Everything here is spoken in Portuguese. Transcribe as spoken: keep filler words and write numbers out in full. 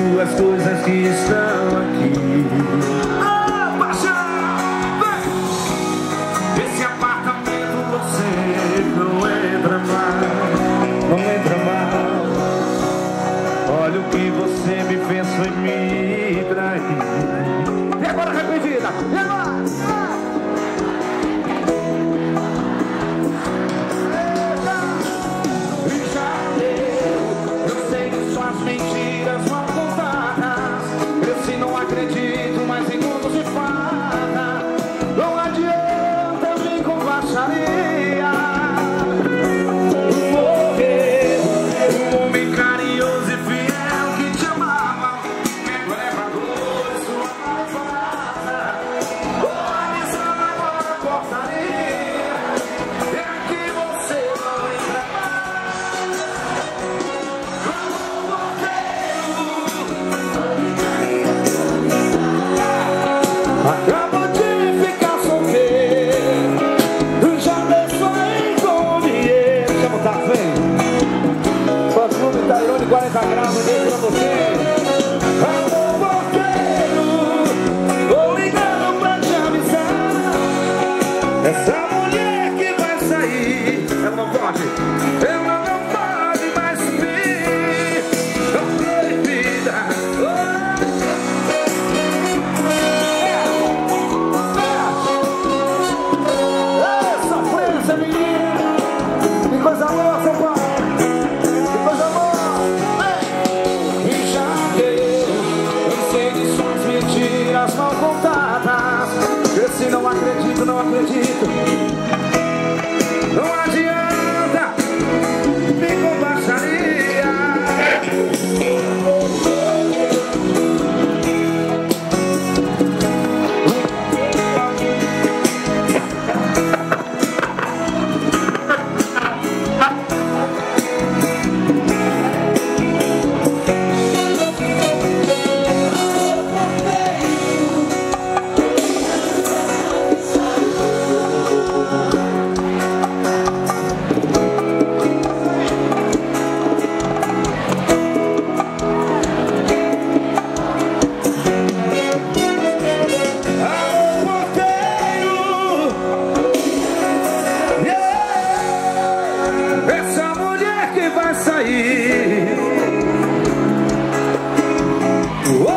duas coisas que estão aqui. Ah, paixão! Vem! Esse apartamento você não entra mais, não entra mais. Olha o que você me fez, foi me trair. E agora, arrependida? E agora? Mentiras mal contadas, eu se não acredito mais em contos de fada. Não adianta vir com baixaria. Morrer, um homem carinhoso e fiel que te amava, leva dor sua malvada. Olha agora a portaria, é que você não entra mais. Acabo de ficar solteiro, já me sonhei com dinheiro. Deixa eu botar, vem. Fã-clube Tairone, quarenta graus, eu dei pra você. Alô, porteiro, vou ligando pra te avisar. Essa mulher que vai sair, ela não pode, ela não pode mais subir. Não tem vida. Que coisa boa, seu pai. Que coisa boa. E já deu, eu sei de suas mentiras mal contadas. Eu se não acredito, não acredito. Não adianta vir com baixaria. Essa mulher que vai sair.